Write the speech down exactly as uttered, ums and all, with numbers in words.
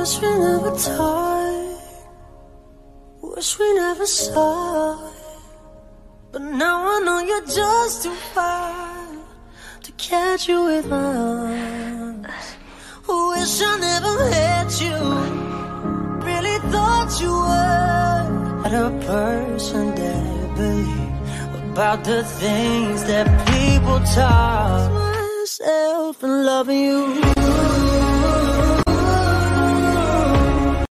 Wish we never talked, wish we never saw. But now I know you're just too far to catch you with my arms. Wish I never had you, really thought you were a person that believed about the things that people talk. Myself and loving you.